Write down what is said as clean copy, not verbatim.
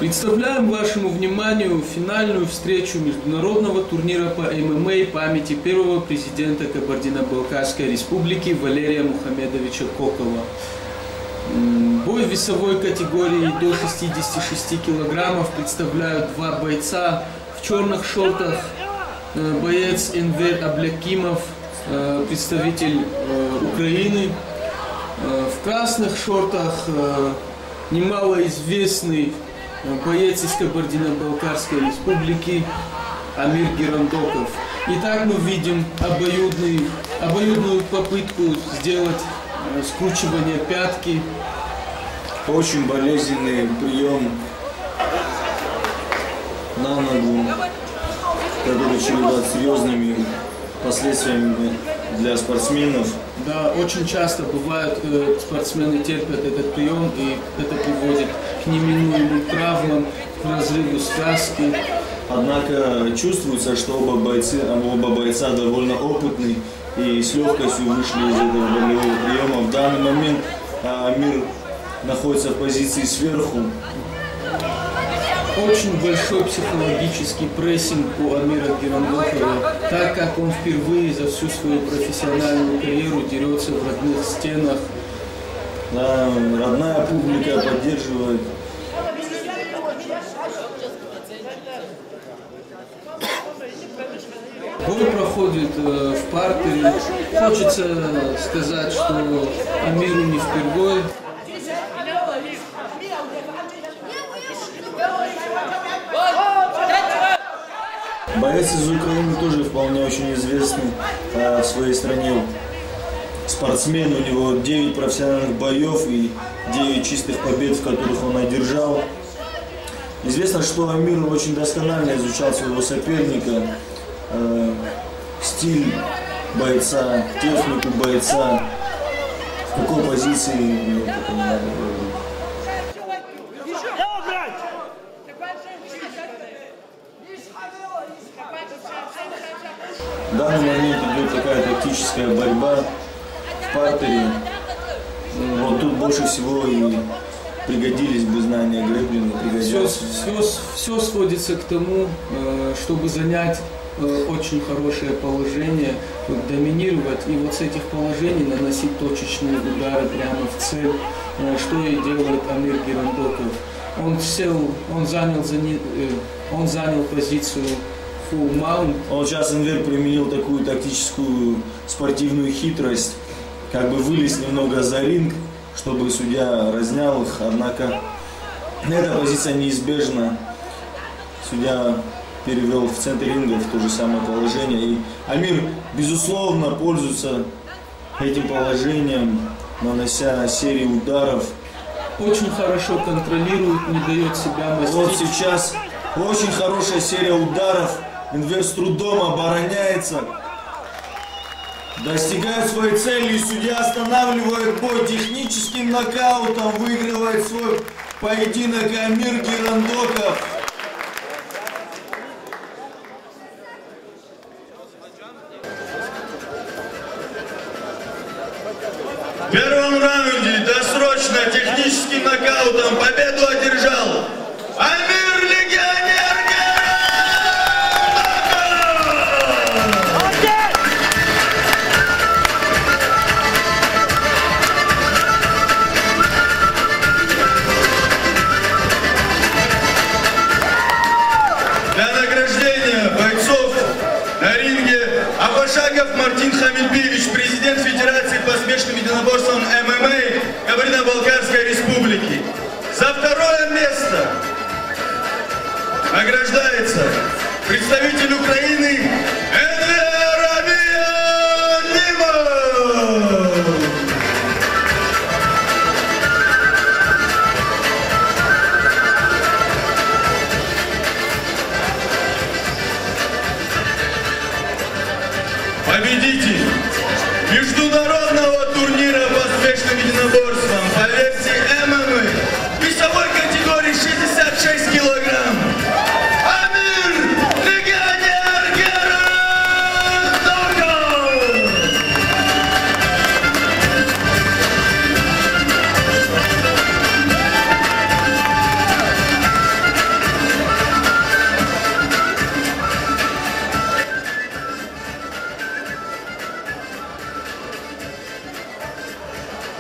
Представляем вашему вниманию финальную встречу международного турнира по ММА памяти первого президента Кабардино-Балкарской республики Валерия Мухамедовича Кокова. Бой в весовой категории до 66 килограммов представляют два бойца. В черных шортах боец Энвер Аблякимов, представитель Украины. В красных шортах немалоизвестный боец из Кабардино-Балкарской республики Амир Герандоков. Итак, мы видим обоюдную попытку сделать скручивание пятки. Очень болезненный прием на ногу, который чреват серьезными последствиями для спортсменов. Да, очень часто бывает, спортсмены терпят этот прием, и это приводит к неминуемым травмам, к разрыву связки. Однако чувствуется, что оба бойца довольно опытны и с легкостью вышли из этого болевого приема. В данный момент Амир находится в позиции сверху. Очень большой психологический прессинг у Амира Герандокова, так как он впервые за всю свою профессиональную карьеру дерется в родных стенах. Да, родная публика поддерживает. Бой проходит в партере. Хочется сказать, что Амиру не впервые. Боец из Украины тоже вполне очень известный в своей стране спортсмен. У него 9 профессиональных боев и 9 чистых побед, в которых он одержал. Известно, что Амир очень досконально изучал своего соперника, стиль бойца, технику бойца, в какой позиции. В данный момент идет такая тактическая борьба в партере. Вот тут больше всего и пригодились бы знания грэпплинга. Все сводится к тому, чтобы занять очень хорошее положение, доминировать и вот с этих положений наносить точечные удары прямо в цель, что и делает Амир Герандоков. Он занял позицию full mount. Он сейчас Энвер применил такую тактическую спортивную хитрость, как бы вылез немного за ринг, чтобы судья разнял их, однако эта позиция неизбежна. Судья перевел в центр ринга в то же самое положение. И Амир, безусловно, пользуется этим положением, нанося серию ударов. Очень хорошо контролирует, не дает себя мастить. Вот сейчас очень хорошая серия ударов. Энвер с трудом обороняется. Достигает своей цели, и судья останавливает бой техническим нокаутом. Выигрывает свой поединок Амир Герандоков. В первом раунде досрочно техническим нокаутом победу одержал Амир Легионер Герандоков! Для награждения бойцов на ринге Абашагов Мартин Хамильбиевич, президент Федерации по смешанным единоборствам ММА Кабардино-Балкарской республики. За второе место награждается представитель Украины